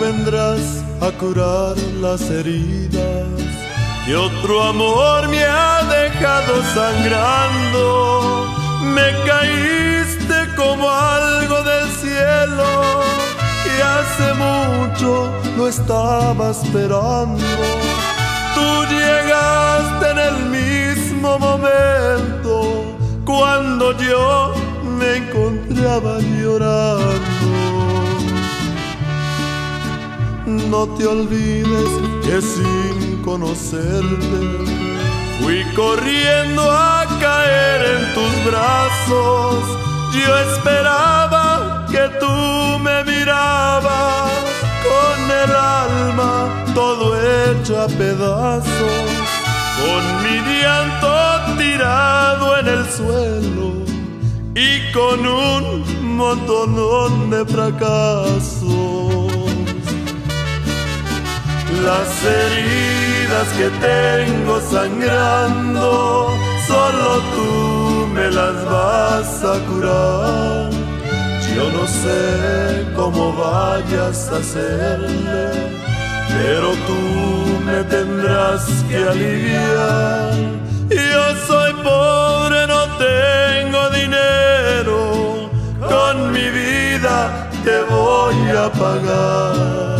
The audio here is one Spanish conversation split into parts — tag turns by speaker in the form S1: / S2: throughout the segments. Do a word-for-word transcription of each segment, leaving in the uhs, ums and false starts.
S1: vendrás a curar las heridas que otro amor me ha dejado sangrando. Me caíste como algo del cielo que hace mucho lo estaba esperando. Tú llegaste en el mismo momento cuando yo me encontraba llorando. No te olvides que sin conocerte fui corriendo a caer en tus brazos. Yo esperaba que tú me mirabas con el alma todo hecho a pedazos, con mi llanto tirado en el suelo y con un montón de fracasos. Las heridas que tengo sangrando, solo tú me las vas a curar. Yo no sé cómo vayas a hacerle, pero tú me tendrás que aliviar. Yo soy pobre, no tengo dinero, con mi vida te voy a pagar.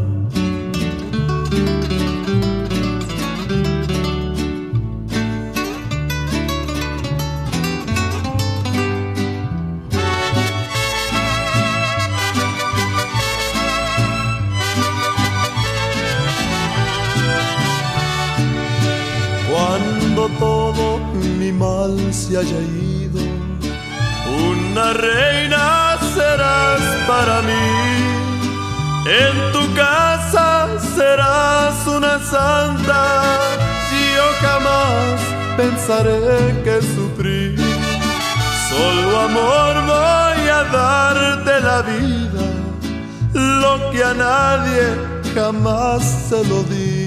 S1: Cuando todo mi mal se haya ido, una reina serás para mí. En tu casa serás una santa. Yo jamás pensaré que sufrí. Solo amor voy a darte la vida, lo que a nadie jamás se lo di.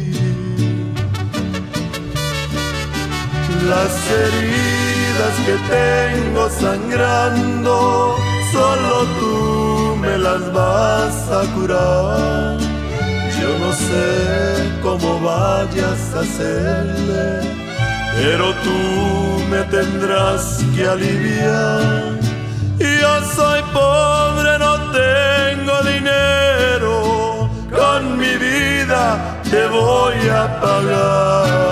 S1: Las heridas que tengo sangrando, solo tú me las vas a curar. Yo no sé cómo vayas a hacerle, pero tú me tendrás que aliviar. Yo soy pobre, no tengo dinero, con mi vida te voy a pagar.